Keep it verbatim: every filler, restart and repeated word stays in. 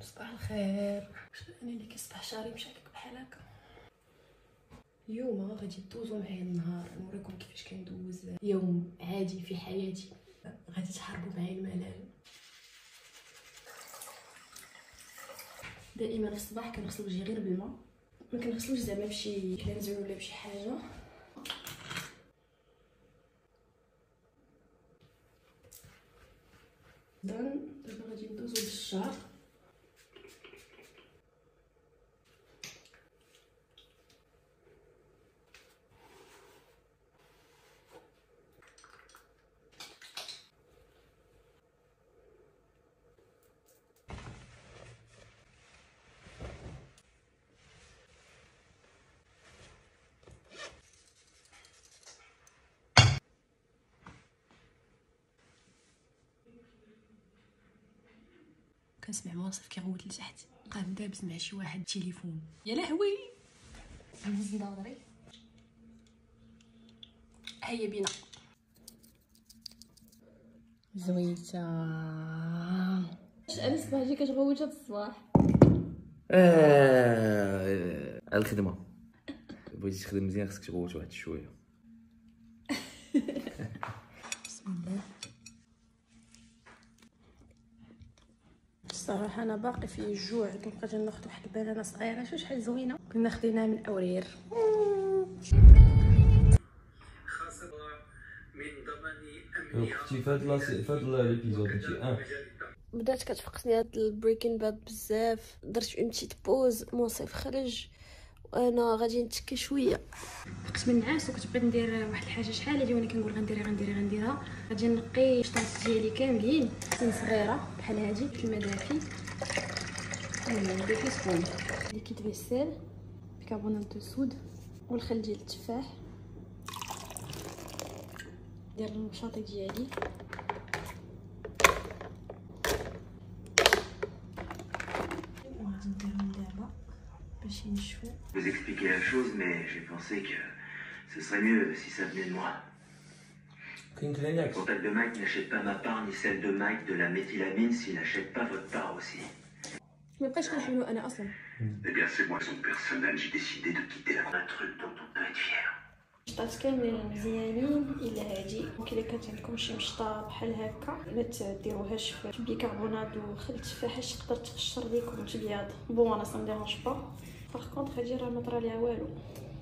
صباح الخير. واش انا اللي كيصبح شعري مشاكك بحال هكا؟ اليوم غادي تدوزو معايا النهار نوريكم كيفاش كندوز يوم عادي في حياتي. غادي تحاربوا معايا الملل. دائما في الصباح كنغسل وجهي غير بالماء، ما كنغسلوش زعما بشي كلينزر ولا بشي حاجه. دابا غادي ندوزو للشعر. كنسمع واصف كيغوت لتحت، قام دابز مع شي واحد التليفون. يا لهوي نهز نظري. هيا بينا. زوينه. انا الصباح جي كتغوت هاد الصباح. اه الخدمه بغيتي تخدم مزيان خصك تغوت واحد شويه. بسم الله. الصراحه انا باقي في الجوع، كنبقى ناخذ واحد البنانه صغيره. شو شحال زوينه كنا خديناها من اورير. اختي فهاد لاسي فهاد ليبيزود انت اه بدات كتفقسني هاد البريكين باد بزاف. درت امتيت بوز، موصيف خرج وانا غادي نتكي شويه. فقت من النعاس وكنت بغيت ندير واحد الحاجه شحال هادي وانا كنقول غنديرها غنديرها غنديرها. غادي نقي الشطات ديالي كاملين حتى صغيره بحال هادي في الماء دافي. ندير فيه سبون ليكيد فيسيل بيكربونات دو صود والخل ديال التفاح. ندير المشاطي ديالي. Vous expliquer la chose, mais j'ai pensé que ce serait mieux si ça venait de moi. Le contact de Mike n'achète pas ma part ni celle de Mike de la méthylamine s'il n'achète pas votre part aussi. ما بقاش كنحلو انا اصلا. Eh bien, c'est moi son personnel, j'ai décidé de quitter la... un truc dont on peut être fier. الشطات كاملين مزيانين الى هادي. ممكن الا كانت عندكم شي مشطه بحال هكا ما تديروهاش في بيكربونات وخل التفاح باش تقدر تقشر ليكم تبياض. بون انا سا مديرونج با. باغ كونطخ هادي راه ما طرا ليها والو.